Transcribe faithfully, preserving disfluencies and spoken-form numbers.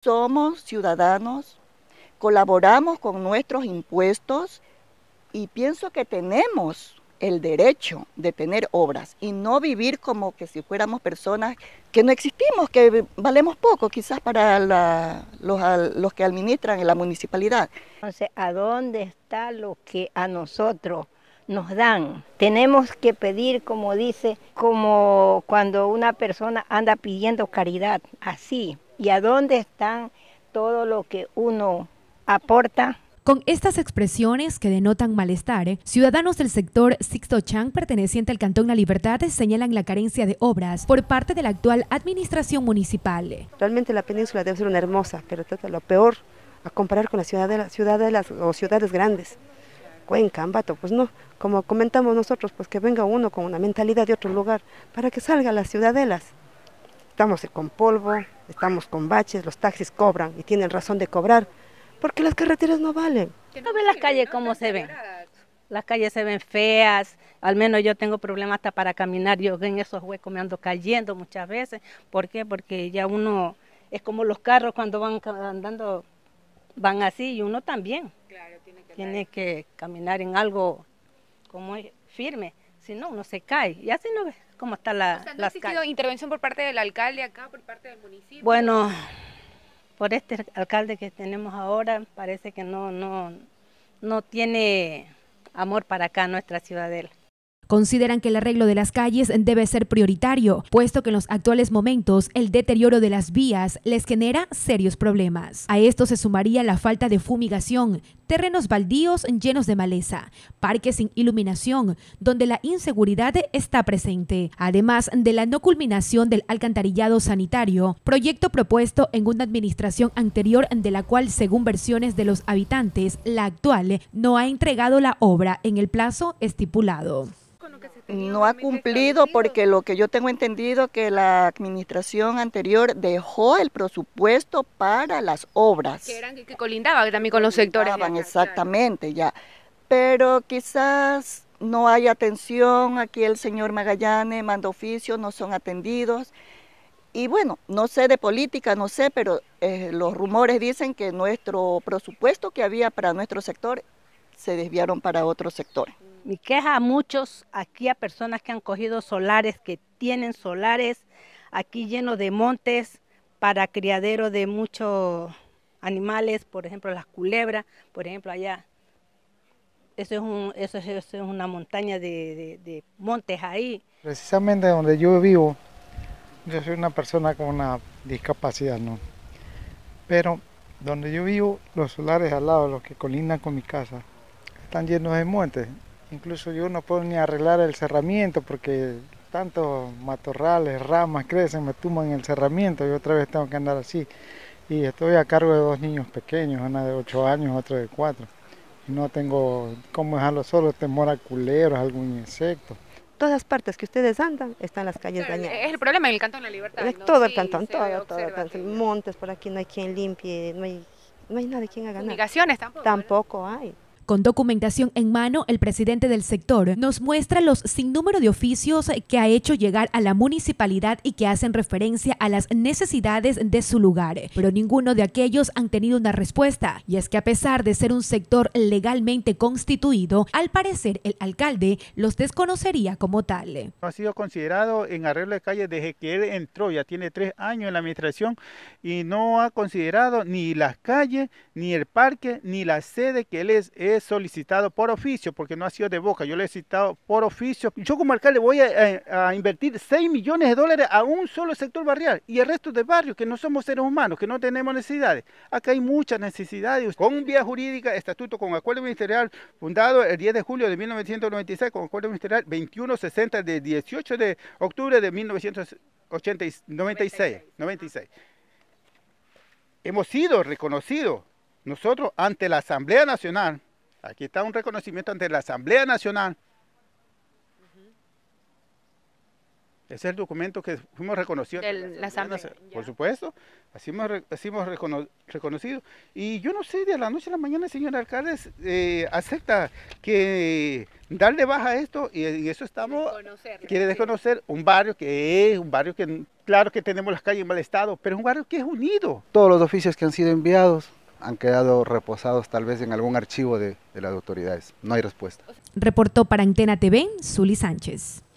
Somos ciudadanos, colaboramos con nuestros impuestos y pienso que tenemos el derecho de tener obras y no vivir como que si fuéramos personas que no existimos, que valemos poco quizás para la, los, los que administran en la municipalidad. Entonces, ¿a dónde está lo que a nosotros nos dan? Tenemos que pedir, como dice, como cuando una persona anda pidiendo caridad, así. ¿Y a dónde están todo lo que uno aporta? Con estas expresiones que denotan malestar, ciudadanos del sector Sixto Chang, perteneciente al Cantón La Libertad, señalan la carencia de obras por parte de la actual administración municipal. Realmente la península debe ser una hermosa, pero trata lo peor a comparar con las ciudades, ciudades o ciudades grandes. Cuenca, Ambato, pues no, como comentamos nosotros, pues que venga uno con una mentalidad de otro lugar para que salga a las ciudadelas. Estamos con polvo, estamos con baches, los taxis cobran y tienen razón de cobrar, porque las carreteras no valen. No ve las calles como se ven. Las calles se ven feas, al menos yo tengo problemas hasta para caminar, yo en esos huecos me ando cayendo muchas veces. ¿Por qué? Porque ya uno, es como los carros cuando van andando, van así y uno también. Claro, tiene que, tiene que caminar en algo como firme, si no uno se cae y así no ves cómo está la, o sea, ¿no las ha existido calles? Intervención por parte del alcalde acá, por parte del municipio? Bueno, por este alcalde que tenemos ahora, parece que no, no, no tiene amor para acá, nuestra ciudadela. Consideran que el arreglo de las calles debe ser prioritario, puesto que en los actuales momentos el deterioro de las vías les genera serios problemas. A esto se sumaría la falta de fumigación, terrenos baldíos llenos de maleza, parques sin iluminación, donde la inseguridad está presente, además de la no culminación del alcantarillado sanitario, proyecto propuesto en una administración anterior de la cual, según versiones de los habitantes, la actual no ha entregado la obra en el plazo estipulado. No ha cumplido porque lo que yo tengo entendido que la administración anterior dejó el presupuesto para las obras. Que eran que colindaban también con los sectores. Colindaban, exactamente, ya. Pero quizás no hay atención, aquí el señor Magallanes manda oficios, no son atendidos. Y bueno, no sé de política, no sé, pero eh, los rumores dicen que nuestro presupuesto que había para nuestro sector se desviaron para otros sectores. Mi queja a muchos, aquí a personas que han cogido solares, que tienen solares, aquí llenos de montes para criadero de muchos animales, por ejemplo las culebras, por ejemplo allá, eso es, un, eso es, eso es una montaña de, de, de montes ahí. Precisamente donde yo vivo, yo soy una persona con una discapacidad, ¿no? Pero donde yo vivo, los solares al lado, los que colindan con mi casa, están llenos de montes. Incluso yo no puedo ni arreglar el cerramiento porque tantos matorrales, ramas crecen, me tumban el cerramiento y otra vez tengo que andar así. Y estoy a cargo de dos niños pequeños, una de ocho años, otro de cuatro. Y no tengo cómo dejarlo solo, temor a culeros, algún insecto. Todas partes que ustedes andan están las calles Claro, dañadas. es el problema en el Cantón La Libertad, Es ¿no? todo el Sí, cantón, todo, ve, todo, observa, todo. Montes por aquí no hay quien limpie, no hay, no hay nadie quien haga nada. Fumigaciones tampoco. Tampoco ¿no? hay. Con documentación en mano, el presidente del sector nos muestra los sinnúmero de oficios que ha hecho llegar a la municipalidad y que hacen referencia a las necesidades de su lugar, pero ninguno de aquellos han tenido una respuesta, y es que a pesar de ser un sector legalmente constituido, al parecer el alcalde los desconocería como tal. No ha sido considerado en arreglo de calles desde que él entró, ya tiene tres años en la administración, y no ha considerado ni las calles, ni el parque, ni la sede que él es, es solicitado por oficio, porque no ha sido de boca, yo le he citado por oficio. Yo como alcalde voy a, a, a invertir seis millones de dólares a un solo sector barrial y el resto de barrios que no somos seres humanos, que no tenemos necesidades. Acá hay muchas necesidades. Con vía jurídica, estatuto con acuerdo ministerial fundado el diez de julio de mil novecientos noventa y seis, con acuerdo ministerial veintiuno sesenta de dieciocho de octubre de mil novecientos noventa y seis. Hemos sido reconocidos nosotros ante la Asamblea Nacional. Aquí está un reconocimiento ante la Asamblea Nacional. Ese es el documento que fuimos reconocidos. De la asamblea. Por supuesto, así hemos, así hemos recono, reconocido. Y yo no sé, de la noche a la mañana el señor alcalde eh, acepta que darle baja a esto y, y eso estamos, quiere desconocer un barrio que es un barrio que, claro que tenemos las calles en mal estado, pero es un barrio que es unido. Todos los oficios que han sido enviados han quedado reposados tal vez en algún archivo de, de las autoridades. No hay respuesta. Reportó para Antena T V, Zuli Sánchez.